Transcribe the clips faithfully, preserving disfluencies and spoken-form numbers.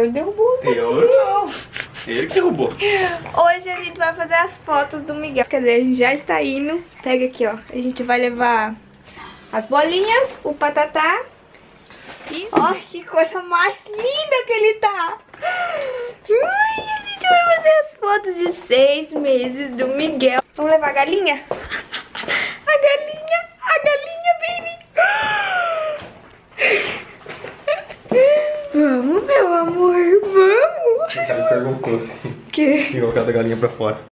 amor, derrubou. Eu não. Ele que derrubou. Hoje a gente vai fazer as fotos do Miguel. Quer dizer, a gente já está indo. Pega aqui, ó. A gente vai levar as bolinhas, o patatá. E ó, que coisa mais linda que ele tá. Ai, a gente vai fazer as fotos de seis meses do Miguel. Vamos levar a galinha? A galinha, a galinha, baby. Vamos, meu amor, vamos. Ele perguntou se Que? tinha colocado a galinha pra fora.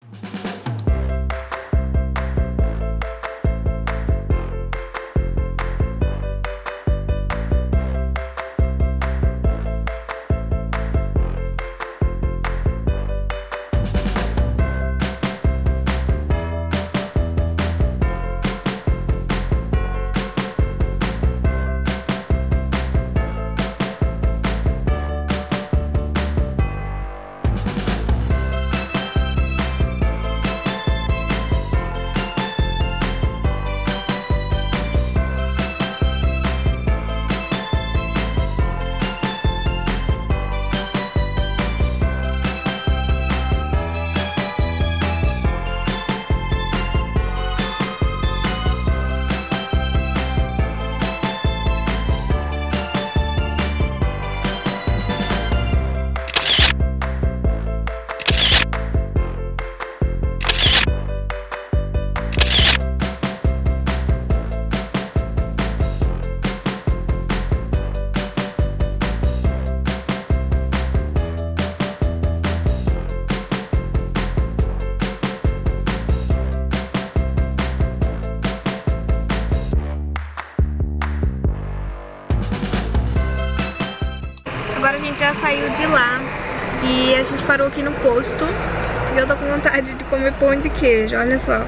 Agora a gente já saiu de lá e a gente parou aqui no posto e eu tô com vontade de comer pão de queijo, olha só.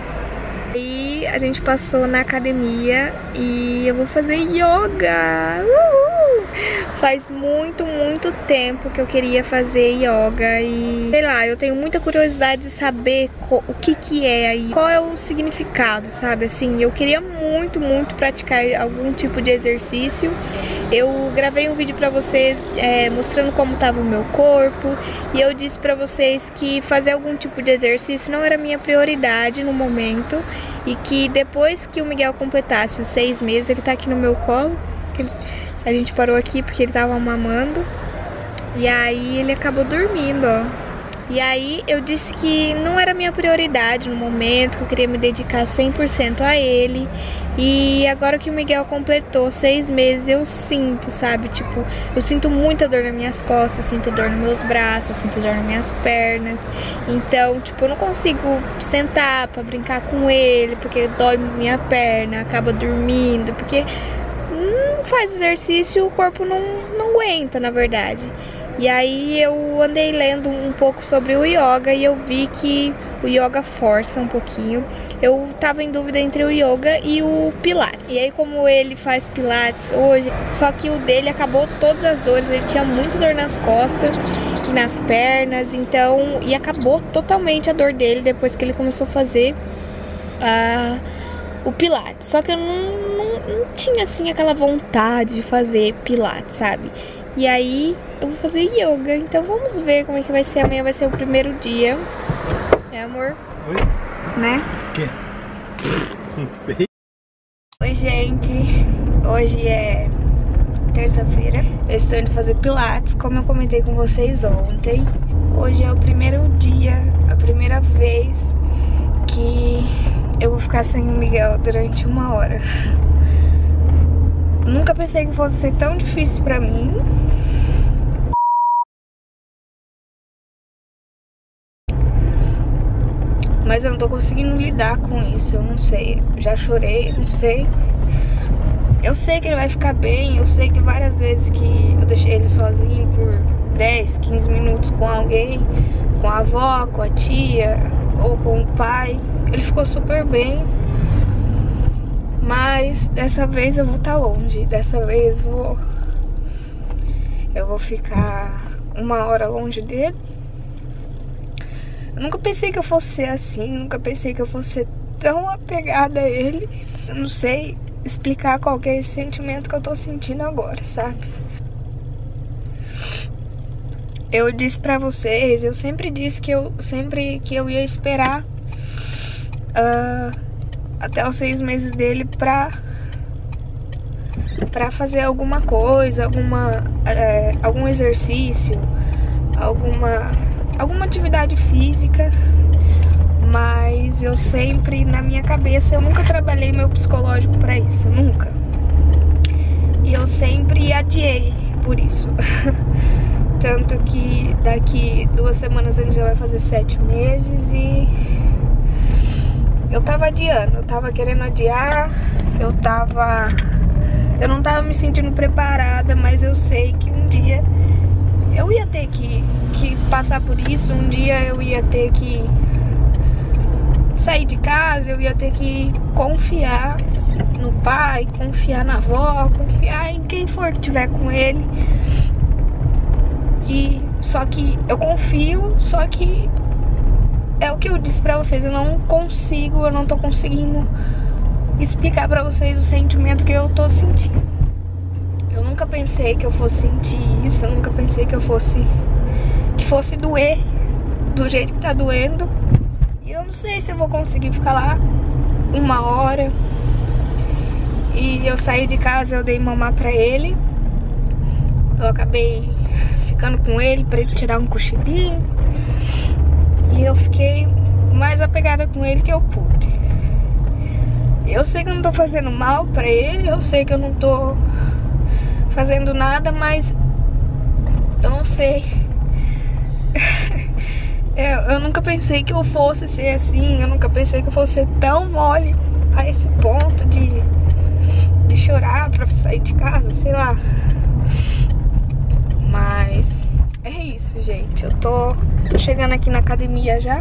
E a gente passou na academia e eu vou fazer yoga. Uhul! Faz muito, muito tempo que eu queria fazer yoga e, sei lá, eu tenho muita curiosidade de saber o que que é aí, qual é o significado, sabe? Assim, eu queria muito, muito praticar algum tipo de exercício. Eu gravei um vídeo pra vocês é, mostrando como tava o meu corpo e eu disse pra vocês que fazer algum tipo de exercício não era minha prioridade no momento e que depois que o Miguel completasse os seis meses, ele tá aqui no meu colo, ele, a gente parou aqui porque ele tava mamando e aí ele acabou dormindo, ó. E aí eu disse que não era minha prioridade no momento, que eu queria me dedicar cem por cento a ele. E agora que o Miguel completou seis meses, eu sinto, sabe? Tipo, eu sinto muita dor nas minhas costas, eu sinto dor nos meus braços, eu sinto dor nas minhas pernas. Então, tipo, eu não consigo sentar pra brincar com ele, porque dói minha perna, acaba dormindo, porque não faz exercício, o corpo não, não aguenta, na verdade. E aí eu andei lendo um pouco sobre o yoga e eu vi que o yoga força um pouquinho. Eu tava em dúvida entre o yoga e o pilates. E aí como ele faz pilates hoje, só que o dele acabou todas as dores, ele tinha muita dor nas costas e nas pernas, então, e acabou totalmente a dor dele depois que ele começou a fazer uh, o pilates. Só que eu não, não, não tinha assim aquela vontade de fazer pilates, sabe? E aí eu vou fazer yoga, então vamos ver como é que vai ser. Amanhã vai ser o primeiro dia. É, amor? Oi? Né? O quê? Oi, gente. Hoje é terça-feira. Eu estou indo fazer pilates, como eu comentei com vocês ontem. Hoje é o primeiro dia, a primeira vez que eu vou ficar sem o Miguel durante uma hora. Nunca pensei que fosse ser tão difícil pra mim. Mas eu não tô conseguindo lidar com isso, eu não sei. Já chorei, não sei. Eu sei que ele vai ficar bem, eu sei que várias vezes que eu deixei ele sozinho por dez, quinze minutos com alguém, com a avó, com a tia ou com o pai, ele ficou super bem. Mas dessa vez eu vou estar longe, dessa vez eu vou, eu vou ficar uma hora longe dele. Eu nunca pensei que eu fosse ser assim, nunca pensei que eu fosse ser tão apegada a ele. Eu não sei explicar qual que é esse sentimento que eu tô sentindo agora, sabe? eu disse pra vocês, eu sempre disse que eu sempre que eu ia esperar uh, até os seis meses dele pra, pra fazer alguma coisa, alguma, é, algum exercício, alguma, alguma atividade física. Mas eu sempre, na minha cabeça, eu nunca trabalhei meu psicológico pra isso, nunca. E eu sempre adiei por isso. Tanto que daqui duas semanas a gente já vai fazer sete meses e eu tava adiando, eu tava querendo adiar, eu tava... Eu não tava me sentindo preparada, mas eu sei que um dia eu ia ter que, que passar por isso, um dia eu ia ter que sair de casa, eu ia ter que confiar no pai, confiar na avó, confiar em quem for que tiver com ele. E só que eu confio, só que é o que eu disse pra vocês, eu não consigo, eu não tô conseguindo explicar pra vocês o sentimento que eu tô sentindo. Eu nunca pensei que eu fosse sentir isso, eu nunca pensei que eu fosse que fosse doer do jeito que tá doendo. E eu não sei se eu vou conseguir ficar lá uma hora. E eu saí de casa, eu dei mamar pra ele. Eu acabei ficando com ele pra ele tirar um cochilinho. E eu fiquei mais apegada com ele que eu pude. Eu sei que eu não tô fazendo mal pra ele, eu sei que eu não tô fazendo nada, mas eu não sei. eu, eu nunca pensei que eu fosse ser assim, eu nunca pensei que eu fosse ser tão mole a esse ponto de, de chorar pra sair de casa, sei lá. Mas é isso, gente. Eu tô, tô chegando aqui na academia já.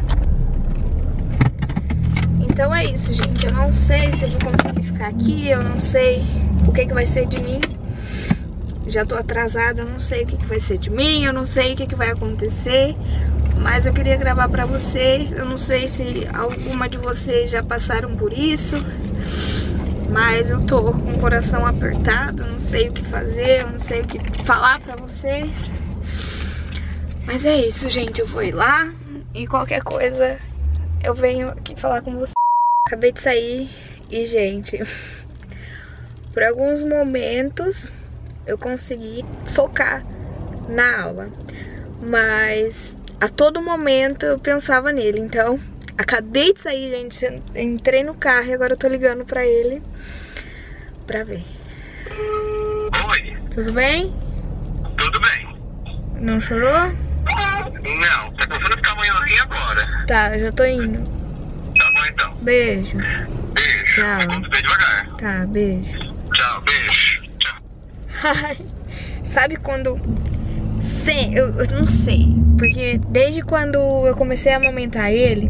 Então é isso, gente. Eu não sei se eu vou conseguir ficar aqui. Eu não sei o que que vai ser de mim. Já tô atrasada, eu não sei o que que vai ser de mim. Eu não sei o que que vai acontecer. Mas eu queria gravar pra vocês. Eu não sei se alguma de vocês já passaram por isso. Mas eu tô com o coração apertado. Eu não sei o que fazer. Eu não sei o que falar pra vocês. Mas é isso, gente. Eu vou ir lá. E qualquer coisa eu venho aqui falar com vocês. Acabei de sair e, gente, por alguns momentos eu consegui focar na aula, mas a todo momento eu pensava nele. Então, acabei de sair, gente, entrei no carro e agora eu tô ligando pra ele pra ver. Oi. Tudo bem? Tudo bem. Não chorou? Não, tá começando a ficar amanhãzinha agora. Tá, já tô indo. Tá bom então. Beijo. Beijo. Tchau. Me conta bem devagar. Tá, beijo. Tchau, beijo. Tchau. Ai, sabe quando... Sei, eu, eu não sei, porque desde quando eu comecei a amamentar ele,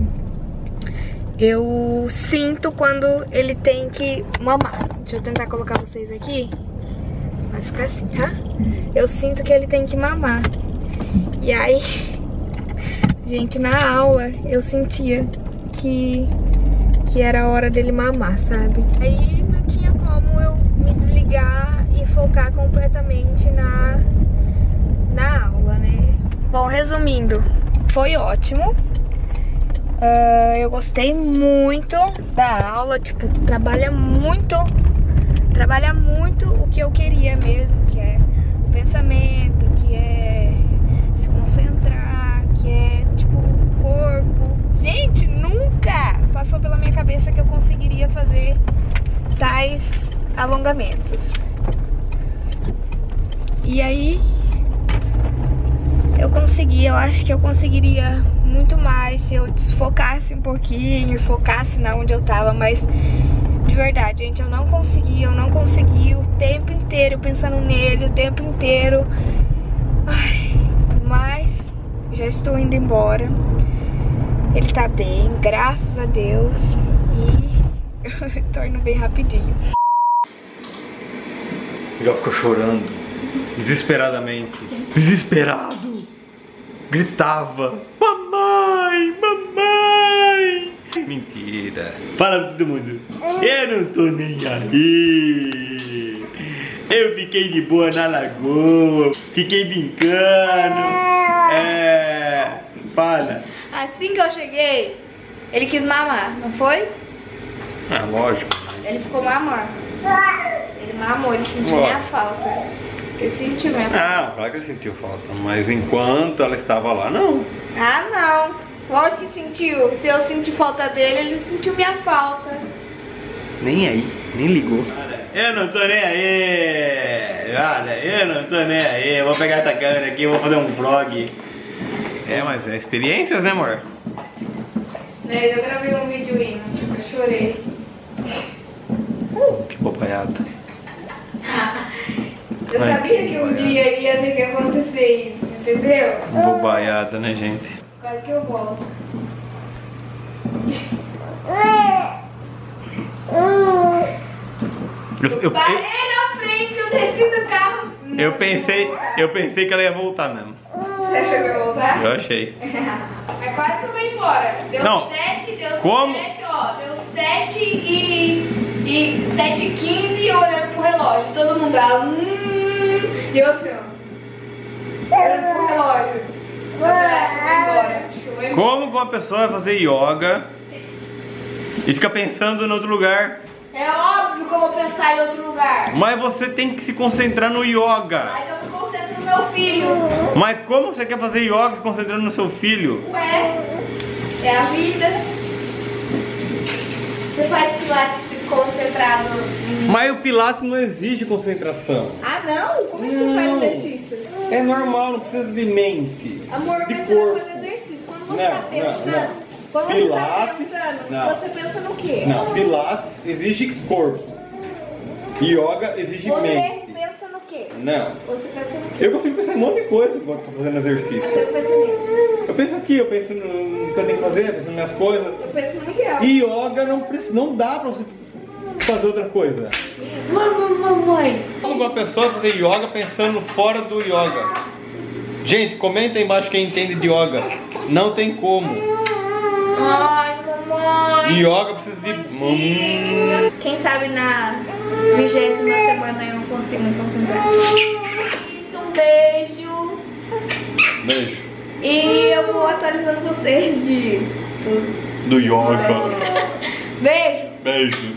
eu sinto quando ele tem que mamar. Deixa eu tentar colocar vocês aqui. Vai ficar assim, tá? Eu sinto que ele tem que mamar. E aí, gente, na aula eu sentia que, que era a hora dele mamar, sabe? Aí não tinha como eu me desligar e focar completamente na, na aula, né? Bom, resumindo, foi ótimo. Uh, eu gostei muito da aula, tipo, trabalha muito, trabalha muito o que eu queria mesmo, que é o pensamento, que é se concentrar, que é, tipo, o corpo. Gente, nunca passou pela minha cabeça que eu conseguiria fazer tais alongamentos. E aí, eu consegui, eu acho que eu conseguiria muito mais se eu desfocasse um pouquinho, focasse na onde eu tava, mas de verdade, gente, eu não consegui, eu não consegui o tempo inteiro pensando nele, o tempo inteiro. Ai, mas já estou indo embora. Ele tá bem, graças a Deus. E eu tô indo bem rapidinho. Miguel ficou chorando, desesperadamente, desesperado. Gritava: mamãe, mamãe. Mentira. Fala pra todo mundo: eu não tô nem aí. Eu fiquei de boa na lagoa, fiquei brincando. Fala. Assim que eu cheguei, ele quis mamar, não foi? Ah, lógico. Ele ficou mamando. Ele mamou, ele sentiu Ó. minha falta. Ele sentiu minha falta. Ah, claro que ele sentiu falta, mas enquanto ela estava lá, não. Ah, não. Lógico que sentiu. Se eu senti falta dele, ele sentiu minha falta. Nem aí, nem ligou. Eu não tô nem aí. Olha, eu não tô nem aí. Eu vou pegar essa câmera aqui e vou fazer um vlog. É, mas é experiências, né, amor? Mas eu gravei um vídeo indo, eu chorei. Que bobaiada. Eu Ai, sabia que um dia ia ter que acontecer isso, entendeu? Bobaiada, né, gente? Quase que eu volto. Eu, eu, Parei eu, na frente, eu desci do carro. eu pensei, eu pensei que ela ia voltar mesmo. Você achou que eu ia voltar? Eu achei. É quase que eu vou embora. Deu Não. sete, deu Como? sete, ó. Deu sete e. e sete e quinze olhando pro relógio. Todo mundo lá. Hum, e eu assim, ó. Olhando pro relógio. Você acha que eu vou embora? Acho que eu vou embora. Como que uma pessoa vai fazer yoga e fica pensando em outro lugar? É óbvio que eu vou pensar em outro lugar. Mas você tem que se concentrar no yoga. Mas eu me concentro no meu filho. Mas como você quer fazer yoga se concentrando no seu filho? Ué, é a vida. Você faz pilates concentrado em... Mas o Pilates não exige concentração. Ah, não? Como é que você Não. faz exercício? É normal, não precisa de mente. Amor, de mas você vai corpo. fazer exercício. Quando você Não, tá pensando, não, não. quando Pilates, você tá pensando, não. você pensa no quê? Não, Pilates exige corpo. Yoga exige Você mente. pensa no quê? Não. Você pensa no quê? Eu consigo pensar em um monte de coisa enquanto tô fazendo exercício. Você pensa nisso. Eu penso aqui, eu penso no que eu tenho que fazer, penso nas minhas coisas. Eu penso no Miguel. E yoga não, precisa- não dá pra você fazer outra coisa. Mamãe, mamãe. Como uma pessoa fazer yoga pensando fora do yoga? Gente, comenta aí embaixo quem entende de yoga. Não tem como. Ai, mamãe. Yoga precisa de... Hum. Quem sabe na vigésima semana eu não consigo me concentrar. Isso, um beijo. Beijo. E eu vou atualizando vocês de tudo. Do yoga. Beijo. Beijo.